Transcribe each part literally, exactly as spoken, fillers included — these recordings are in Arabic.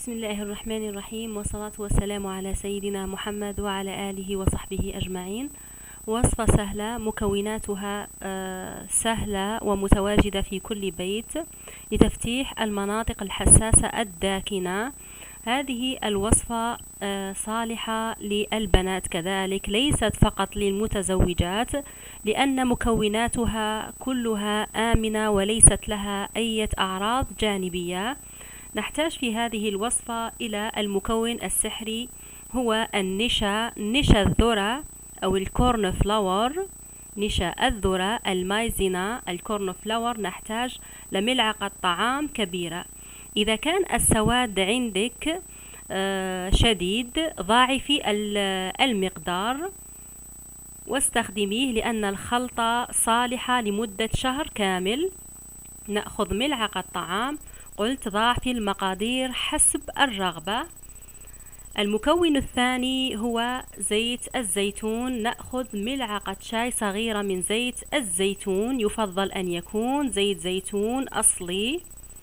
بسم الله الرحمن الرحيم، والصلاة والسلام على سيدنا محمد وعلى آله وصحبه أجمعين. وصفة سهلة مكوناتها سهلة ومتواجدة في كل بيت لتفتيح المناطق الحساسة الداكنة. هذه الوصفة صالحة للبنات كذلك، ليست فقط للمتزوجات، لأن مكوناتها كلها آمنة وليست لها أي أعراض جانبية. نحتاج في هذه الوصفة إلى المكون السحري، هو النشا نشا الذرة أو الكورن فلاور، نشا الذرة، المايزينا، الكورن فلاور. نحتاج لملعقة طعام كبيرة. إذا كان السواد عندك شديد ضاعفي المقدار واستخدميه، لأن الخلطة صالحة لمدة شهر كامل. نأخذ ملعقة طعام، قلت ضاعفي المقادير حسب الرغبة. المكون الثاني هو زيت الزيتون، نأخذ ملعقة شاي صغيرة من زيت الزيتون، يفضل أن يكون زيت زيتون أصلي.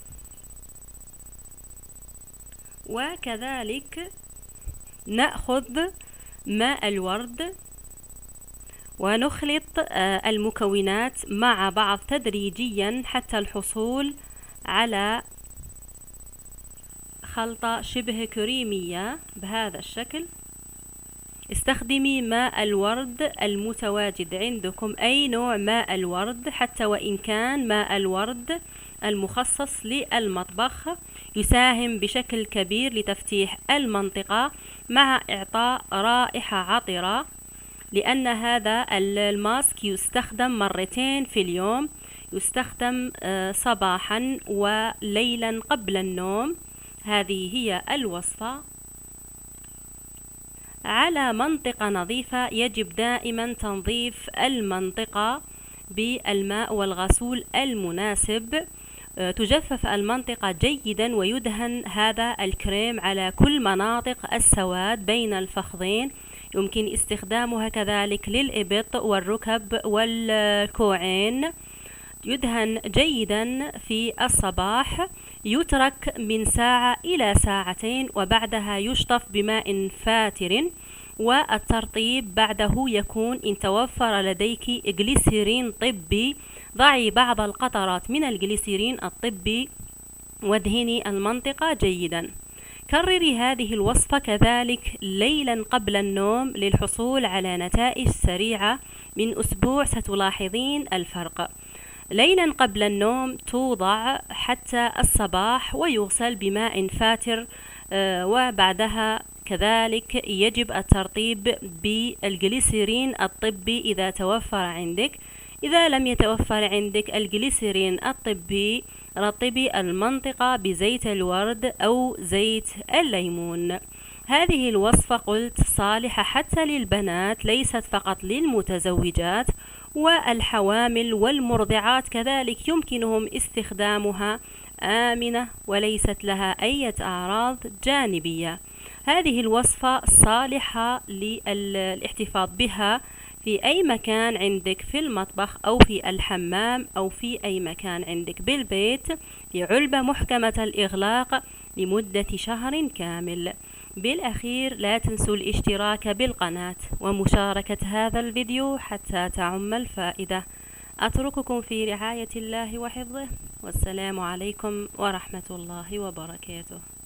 وكذلك نأخذ ماء الورد، ونخلط المكونات مع بعض تدريجيا حتى الحصول على خلطة شبه كريمية بهذا الشكل. استخدمي ماء الورد المتواجد عندكم، أي نوع ماء الورد، حتى وإن كان ماء الورد المخصص للمطبخ، يساهم بشكل كبير لتفتيح المنطقة مع إعطاء رائحة عطرة، لأن هذا الماسك يستخدم مرتين في اليوم، يستخدم صباحا وليلا قبل النوم. هذه هي الوصفة. على منطقة نظيفة يجب دائما تنظيف المنطقة بالماء والغسول المناسب. تجفف المنطقة جيدا، ويدهن هذا الكريم على كل مناطق السواد بين الفخذين. يمكن استخدامها كذلك للإبط والركب والكوعين. يدهن جيدا في الصباح، يترك من ساعة إلى ساعتين، وبعدها يشطف بماء فاتر. والترطيب بعده يكون إن توفر لديك جليسيرين طبي، ضعي بعض القطرات من الجليسيرين الطبي وادهني المنطقة جيدا. كرري هذه الوصفة كذلك ليلا قبل النوم للحصول على نتائج سريعة. من أسبوع ستلاحظين الفرق. ليلا قبل النوم توضع حتى الصباح ويغسل بماء فاتر، آه وبعدها كذلك يجب الترطيب بالجليسيرين الطبي إذا توفر عندك. إذا لم يتوفر عندك الجليسيرين الطبي، رطبي المنطقة بزيت الورد أو زيت الليمون. هذه الوصفة قلت صالحة حتى للبنات، ليست فقط للمتزوجات، والحوامل والمرضعات كذلك يمكنهم استخدامها، آمنة وليست لها أي أعراض جانبية. هذه الوصفة صالحة للاحتفاظ بها في أي مكان عندك في المطبخ أو في الحمام أو في أي مكان عندك بالبيت، في علبة محكمة الإغلاق لمدة شهر كامل. بالأخير لا تنسوا الاشتراك بالقناة ومشاركة هذا الفيديو حتى تعم الفائدة. أترككم في رعاية الله وحفظه، والسلام عليكم ورحمة الله وبركاته.